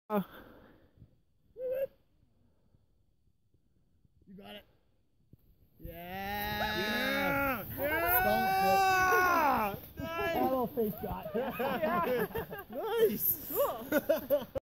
You got it. Yeah. Nice. That little face shot. Nice. Cool.